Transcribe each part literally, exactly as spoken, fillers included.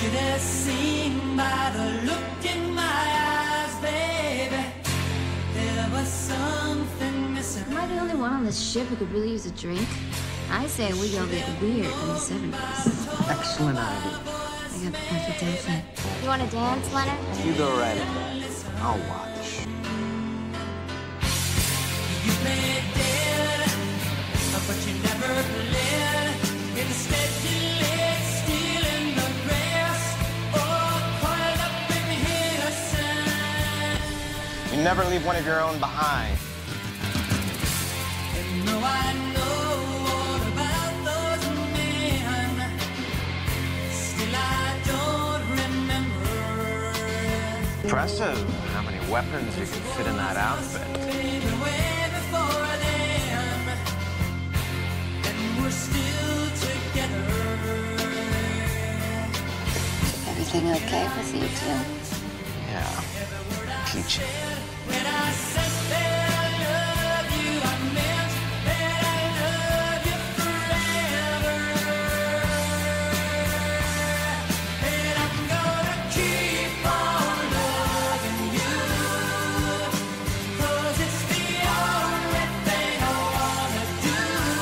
should have seen by the look in my eyes, baby. There was something missing. Am I the only one on this ship who could really use a drink? I say we go get weird in the seventies. Excellent idea. I got the perfect outfit. You want to dance, Leonard? You go right ahead. I'll watch. You played dead, but you never played. Instead you lay still in the grass, or coiled up in innocence. You never leave one of your own behind. And no, I know all about those men. Still I don't remember. Impressive how many weapons you can fit in that outfit. Everything okay with you two? Yeah. Peachy. When I said that I love you, I meant that I love you forever. And I'm gonna keep on loving you, 'cause it's the only thing I wanna do.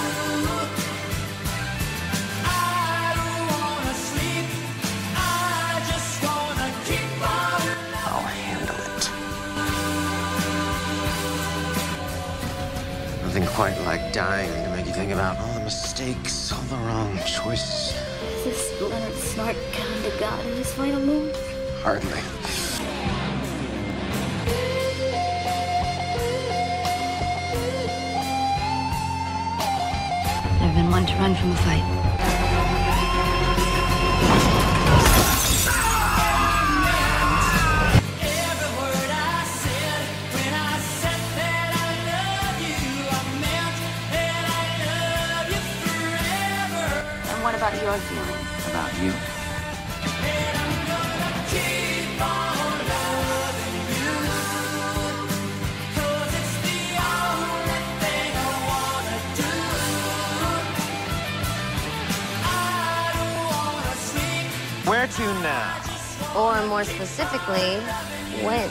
I don't wanna sleep, I just wanna keep on. I'll handle it. Nothing quite like dying to make you think about all the mistakes, all the wrong choices. Is this Leonard Snart kind of God in his final move? Hardly. Never been one to run from a fight. Every word I said when I said that I love you, I meant that I love you forever. And what about your feelings? About you? And I'm gonna keep on loving you, 'cause it's the only thing I wanna do. I don't wanna sleep. Where to now? Or more specifically, when?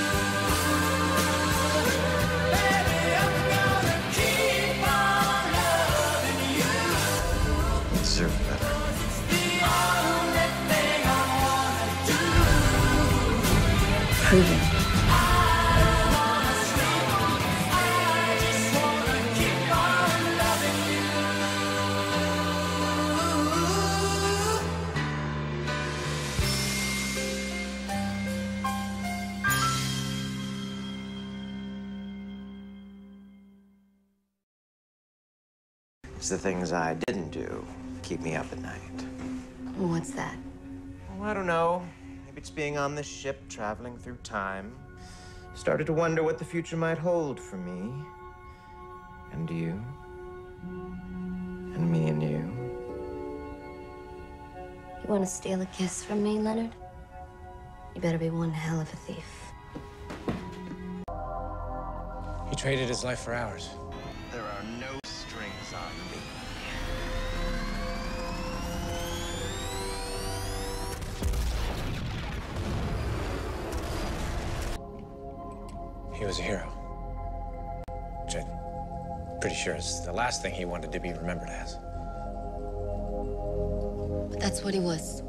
Deserve better. Prove it. It's the things I didn't do keep me up at night. What's that? Oh, I don't know. Maybe it's being on this ship, traveling through time. Started to wonder what the future might hold for me. And you. And me and you. You want to steal a kiss from me, Leonard? You better be one hell of a thief. He traded his life for ours. There are no strings on me. He was a hero. Which I'm pretty sure is the last thing he wanted to be remembered as. But that's what he was.